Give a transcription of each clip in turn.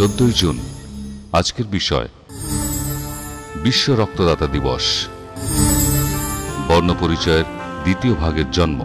14 June আজকের বিষয় বিশ্ব রক্তদাতা দিবস। বর্ণপরিচয়ের দ্বিতীয় ভাগের জন্ম।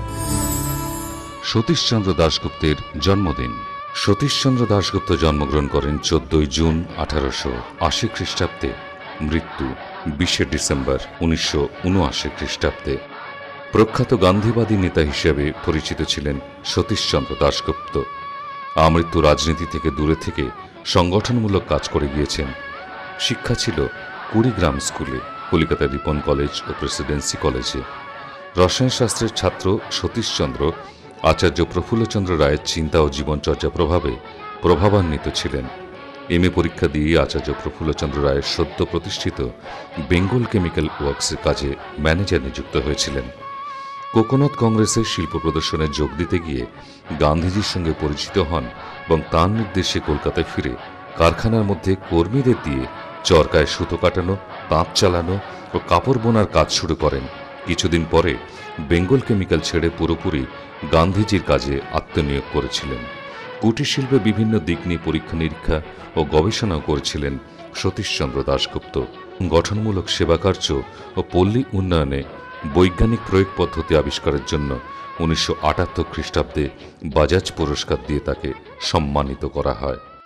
সতীশচন্দ্র দাশগুপ্তের জন্মদিন। সতীশচন্দ্র দাশগুপ্ত জন্মগ্রহণ করেন 14 জুন 1880 খ্রিস্টাব্দে। মৃত্যু 20 ডিসেম্বর 1979 খ্রিস্টাব্দে। প্রখ্যাত গান্ধীবাদী নেতা হিসেবে পরিচিত ছিলেন সতীশচন্দ্র দাশগুপ্ত। আমৃত্যু রাজনীতি থেকে দূরে থেকে সংগঠনমূলক কাজ করে গিয়েছেন। শিক্ষা ছিল কুড়িগ্রাম স্কুলে, কলিকাতার রিপন কলেজ ও প্রেসিডেন্সি কলেজে। রসায়নশাস্ত্রের ছাত্র সতীশচন্দ্র আচার্য প্রফুল্লচন্দ্র রায়ের চিন্তা ও জীবনচর্যা প্রভাবে প্রভাবান্বিত ছিলেন। এমএ পরীক্ষা দিয়ে আচার্য প্রফুল্লচন্দ্র রায়ের সদ্য প্রতিষ্ঠিত বেঙ্গল কেমিক্যাল ওয়ার্কসের কাজে ম্যানেজার নিযুক্ত হয়েছিলেন। কোকোনাট কংগ্রেসের শিল্প প্রদর্শনে যোগ দিতে গিয়ে গান্ধীজির সঙ্গে পরিচিত হন এবং তাঁর নির্দেশে কলকাতায় ফিরে কারখানার মধ্যে কর্মীদের দিয়ে চরকায় সুতো কাটানো, তাঁত চালানো ও কাপড় বোনার কাজ শুরু করেন। কিছুদিন পরে বেঙ্গল কেমিক্যাল ছেড়ে পুরোপুরি গান্ধীজির কাজে আত্মনিয়োগ করেছিলেন। কুটির শিল্পে বিভিন্ন দিক নিয়ে পরীক্ষা নিরীক্ষা ও গবেষণাও করেছিলেন সতীশচন্দ্র দাশগুপ্ত। গঠনমূলক সেবাকার্য ও পল্লী উন্নয়নে বৈজ্ঞানিক প্রয়োগ পদ্ধতি আবিষ্কারের জন্য 1978 খ্রিস্টাব্দে বাজাজ পুরস্কার দিয়ে তাকে সম্মানিত করা হয়।